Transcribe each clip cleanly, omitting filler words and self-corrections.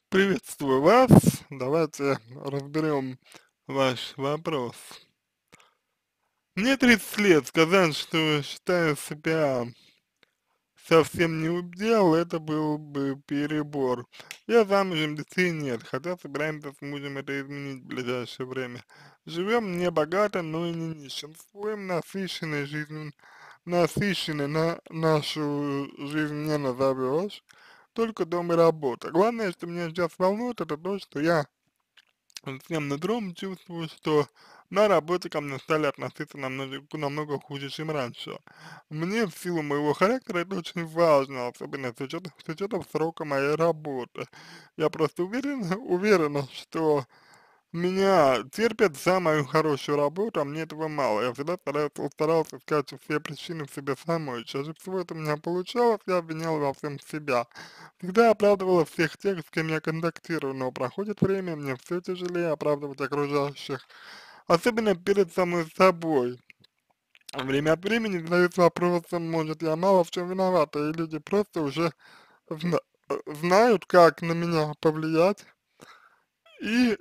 Приветствую вас. Давайте разберем ваш вопрос. Мне 30 лет. Сказать, что считаю себя совсем не удел, это был бы перебор. Я замужем, детей нет, хотя собираемся с мужем это изменить в ближайшее время. Живем не богато, но и не нищенствуем, насыщенной на нашу жизнь не назовешь, только дом и работа. Главное, что меня сейчас волнует, это то, что я всем нутром чувствую, что на работе ко мне стали относиться намного хуже, чем раньше. Мне в силу моего характера это очень важно, особенно с учетом срока моей работы. Я просто уверена, что меня терпят за мою хорошую работу, а мне этого мало. Я всегда старался искать все причины в себе самой. Чаще всего это у меня получалось, я обвинял во всем себя. Всегда оправдывала всех тех, с кем я контактирую, но проходит время, мне все тяжелее оправдывать окружающих. Особенно перед самой собой. Время от времени задаются вопросом, может, я мало в чем виновата, и люди просто уже зна- знают, как на меня повлиять, и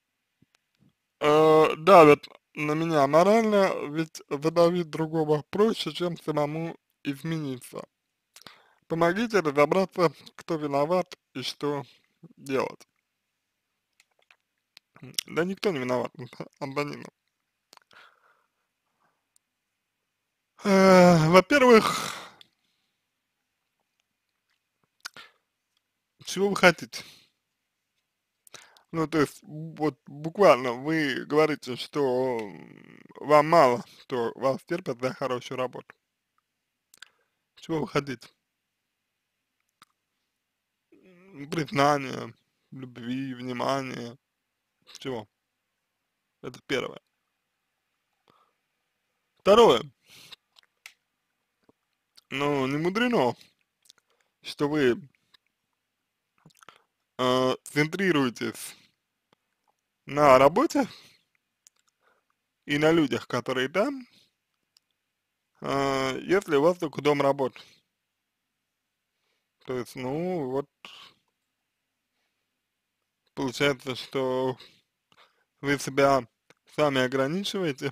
давят на меня морально, ведь задавить другого проще, чем самому измениться. Помогите разобраться, кто виноват и что делать. Да никто не виноват, Антонина. Во-первых, чего вы хотите? Ну, то есть, вот буквально вы говорите, что вам мало, что вас терпят за хорошую работу. Чего вы хотите? Признания, любви, внимания, чего? Это первое. Второе. Ну, не мудрено, что вы центрируетесь на работе и на людях, которые там, если у вас только дом работы. То есть, ну, вот получается, что вы себя сами ограничиваете,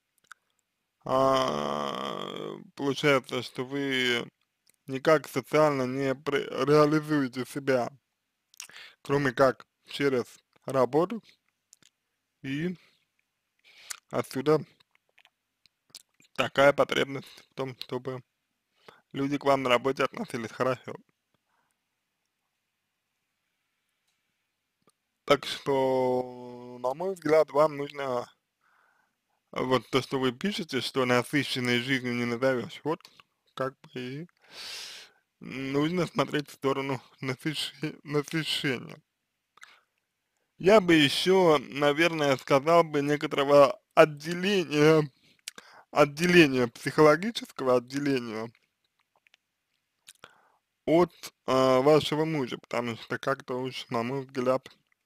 получается, что вы никак социально не реализуете себя, кроме как через работу, и отсюда такая потребность в том, чтобы люди к вам на работе относились хорошо. Так что, на мой взгляд, вам нужно вот то, что вы пишете, что насыщенной жизнью не назовешь, вот как бы и нужно смотреть в сторону насыщения. Я бы еще, наверное, сказал бы некоторого отделения психологического отделения от вашего мужа, потому что как-то уж, на мой взгляд,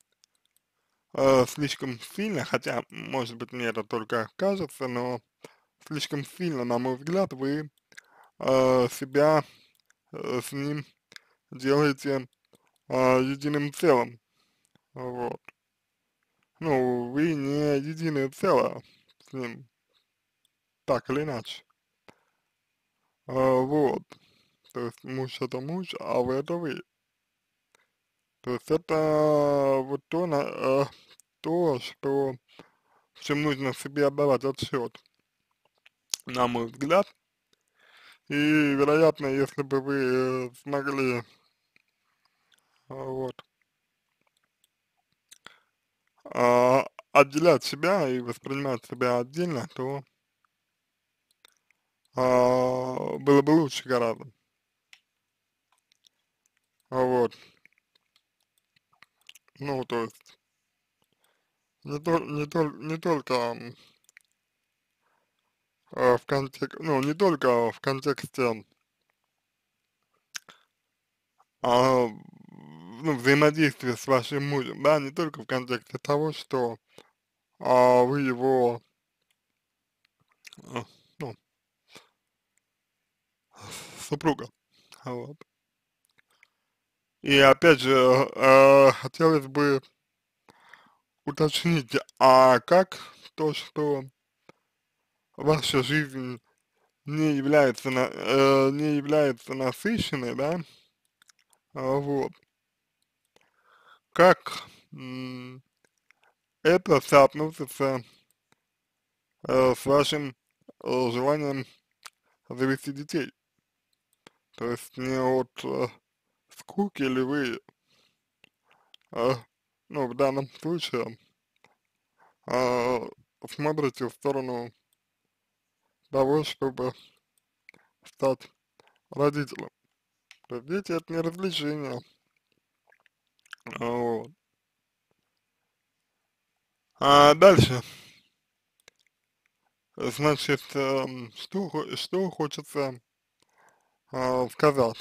слишком сильно, хотя, может быть, мне это только кажется, но слишком сильно, на мой взгляд, вы себя с ним делаете единым целым, вот. Ну, вы не единое целое с ним, так или иначе, вот. То есть муж это муж, а вы это вы. То есть это вот то, что, в чем нужно себе отдавать отчет, на мой взгляд. И, вероятно, если бы вы смогли, вот, отделять себя и воспринимать себя отдельно, то было бы лучше гораздо. Вот. Ну, то есть не только ну, не только в контексте а, ну, взаимодействия с вашим мужем, да, не только в контексте того, что вы его, а, ну, супруга, вот. И опять же, хотелось бы уточнить, а как то, что ваша жизнь не является насыщенной, да, вот, как это соотносится с вашим желанием завести детей? То есть не от скуки ли вы, э, ну, в данном случае, э, смотрите в сторону того, чтобы стать родителем. То есть дети это не развлечение, вот. А дальше, значит, что хочется сказать.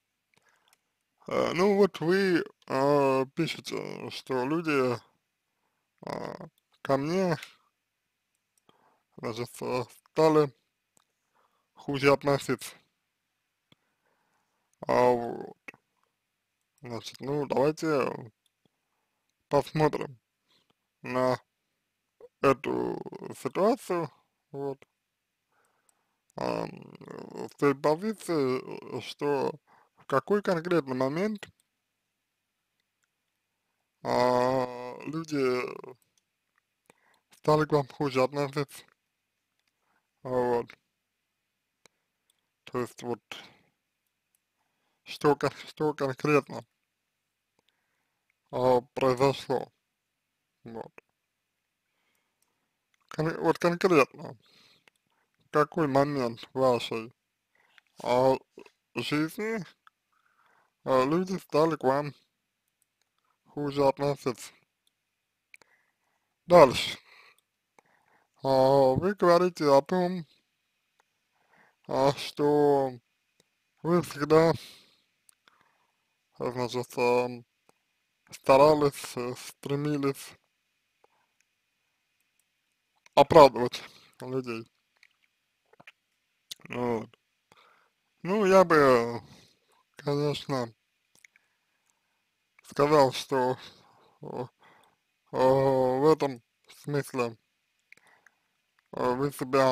Ну вот вы пишете, что люди а, ко мне, значит, стали хуже относиться. Вот, значит, ну давайте посмотрим на эту ситуацию, вот, с той позиции, что в какой конкретный момент люди стали к вам хуже относиться, вот, то есть вот что конкретно произошло, вот, вот конкретно, в какой момент вашей а, жизни люди стали к вам хуже относиться. Дальше, вы говорите о том, что вы всегда, значит, старались, стремились оправдывать людей, вот. Ну, я бы, конечно, сказал, что э, в этом смысле вы себя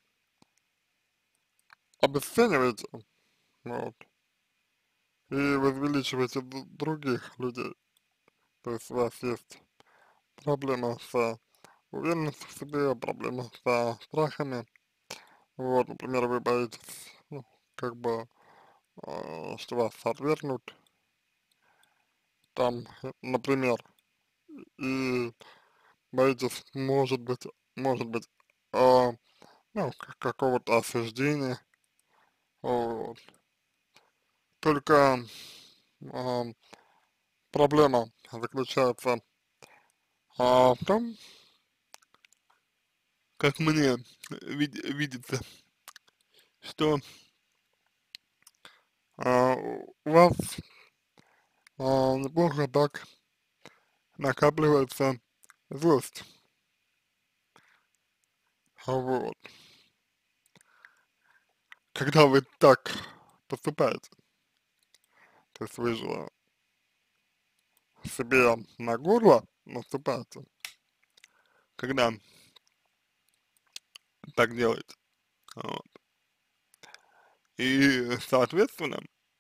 обесцениваете, вот, и возвеличиваете других людей. То есть у вас есть проблема с уверенностью в себе, проблема со страхами. Вот, например, вы боитесь, ну, как бы, что вас отвергнут, там, например, и боитесь, может быть, а, ну, какого-то осуждения, вот. Только а, проблема заключается в том, как мне видится, что у вас неплохо так накапливается злость, вот, когда вы так поступаете, то есть вы же себе на горло наступаете, когда так делаете, вот. И, соответственно,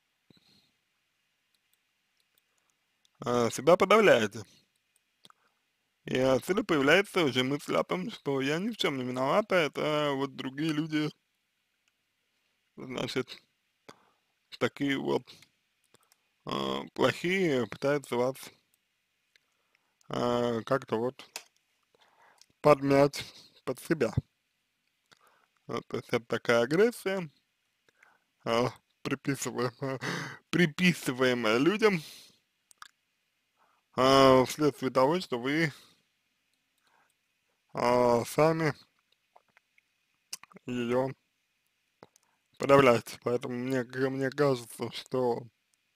себя подавляете. И отсюда появляется уже мысль о том, что я ни в чем не виновата, это вот другие люди, значит, такие вот плохие, пытаются вас как-то вот подмять под себя. Вот, то есть это такая агрессия, а, приписываемая, приписываемая людям вследствие того, что вы сами ее подавляете. Поэтому мне кажется, что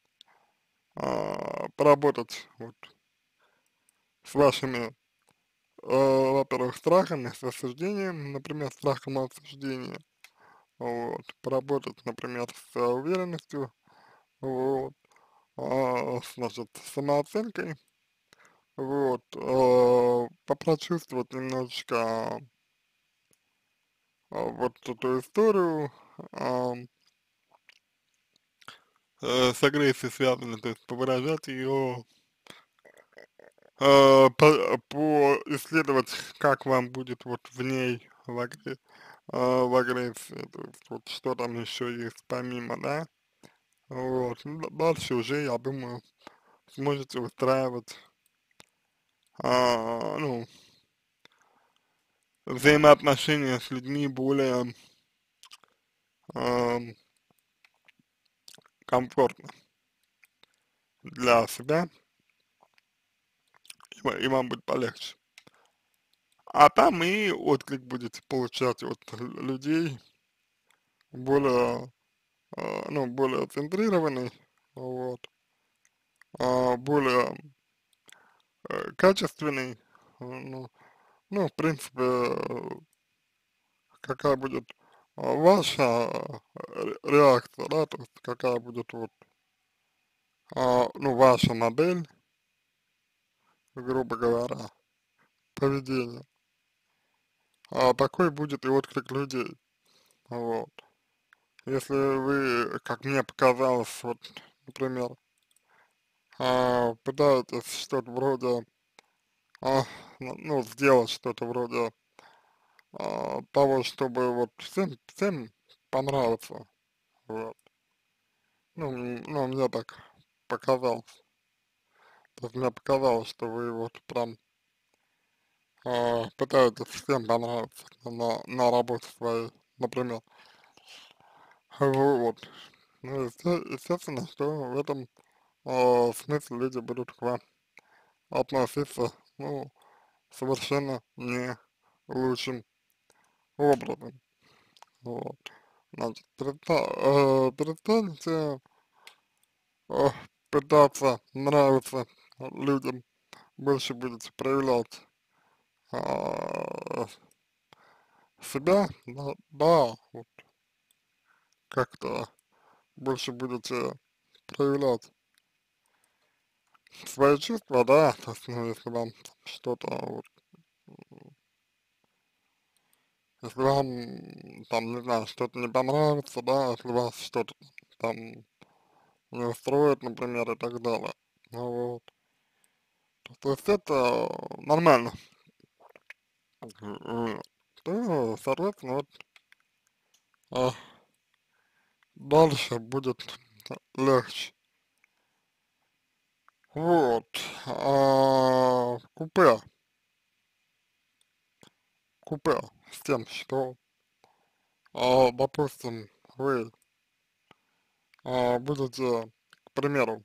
поработать вот с вашими, во-первых, страхами, с осуждением, например, страхом осуждения, вот, поработать, например, с уверенностью, вот, значит, самооценкой, вот, попрочувствовать немножечко вот эту историю, а, с агрессией связанной, то есть повыражать ее, поисследовать, как вам будет вот в ней, в агрессии, то есть вот что там еще есть помимо, да, вот, ну, дальше уже, я думаю, сможете выстраивать, ну, взаимоотношения с людьми более, ам, комфортно для себя, и вам будет полегче. А там и отклик будете получать от людей более, ну, более центрированный, вот, более качественный, ну, ну, в принципе, какая будет ваша реакция, да, то есть какая будет вот, ну, ваша модель, грубо говоря, поведения, такой будет и отклик людей, вот. Если вы, как мне показалось, вот, например, пытаетесь что-то вроде, а, ну, сделать что-то вроде того, чтобы вот всем понравиться, вот. Ну, ну, мне так показалось. То есть мне показалось, что вы вот прям пытаетесь всем понравиться на работе своей, например. Вот. Ну, естественно, что в этом смысле люди будут к вам относиться, ну, совершенно не лучшим образом. Вот. Значит, перестаньте э, пытаться нравиться людям, больше будете проявлять а, себя, да, да, вот как-то больше будете проявлять свои чувства, да, то есть, ну, если вам что-то, вот, если вам, там, не знаю, что-то не понравится, да, если вас что-то там не устроит, например, и так далее, ну, вот, то есть это нормально, то, соответственно, вот, а, дальше будет легче. Вот, купе с тем, что, допустим, вы будете, к примеру,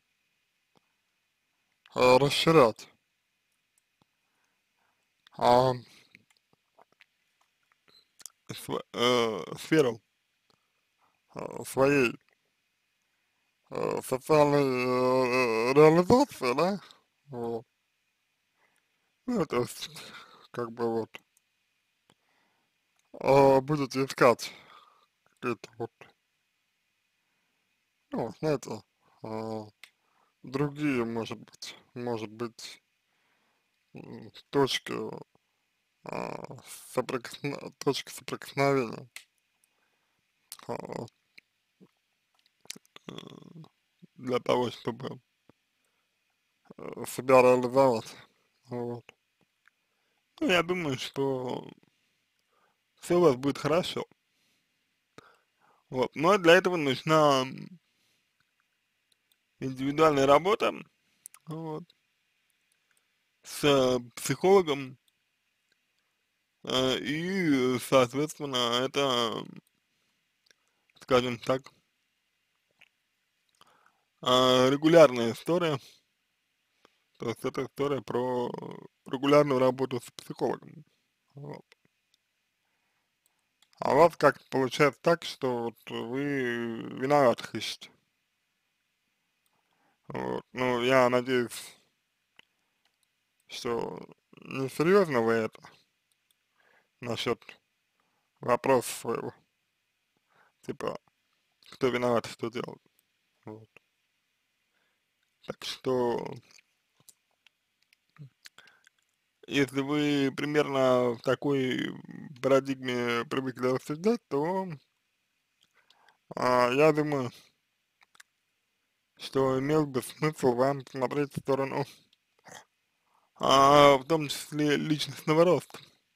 расширять а, сферу своей социальной реализации, да, вот, ну, то есть, как бы вот, будете искать какие-то вот, ну, знаете, а, другие, может быть, точки, точки соприкосновения, а, э, для того, чтобы себя реализовать, вот. Ну, я думаю, что все у вас будет хорошо, вот. Но для этого нужна индивидуальная работа, вот, с психологом, и, соответственно, это, скажем так, регулярная история, то есть это история про регулярную работу с психологом, вот. А у вас как-то получается так, что вот вы виноватых ищете, вот. Ну, я надеюсь, что несерьезно вы это насчет вопроса своего, типа, кто виноват, что делать, вот. Так что, если вы примерно в такой парадигме привыкли рассуждать, то я думаю, что имел бы смысл вам смотреть в сторону, в том числе личностного роста.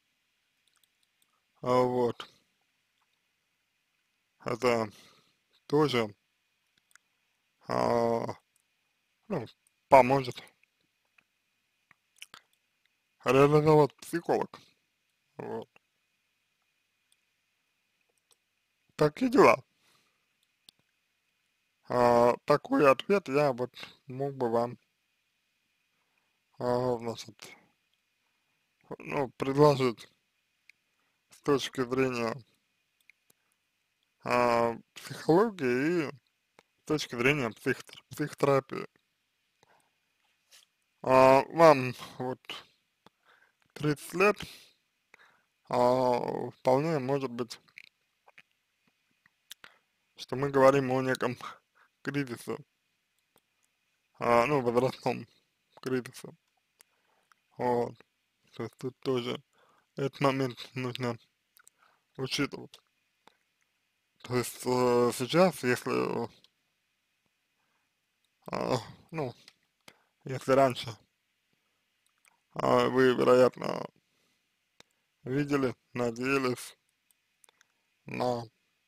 Вот. Это тоже, а, ну, поможет реализовать психолог. Вот. Такие дела. Такой ответ я вот мог бы вам, значит, ну, предложить с точки зрения психологии и с точки зрения психотерапии. Вам вот 30 лет, вполне может быть, что мы говорим о неком кризисе, ну, возрастном кризисе. Вот. То есть тут тоже этот момент нужно учитывать. То есть сейчас, если, а, ну, если раньше вы, вероятно, видели, надеялись на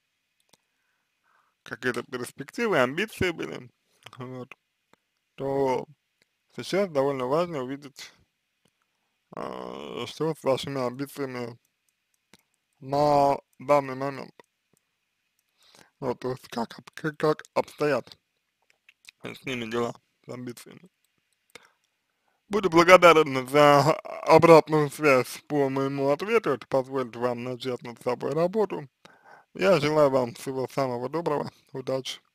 какие-то перспективы, амбиции были, вот, то сейчас довольно важно увидеть, что с вашими амбициями на данный момент. Вот, то есть как обстоят с ними дела, с амбициями. Буду благодарен за обратную связь по моему ответу, это позволит вам начать над собой работу. Я желаю вам всего самого доброго, удачи.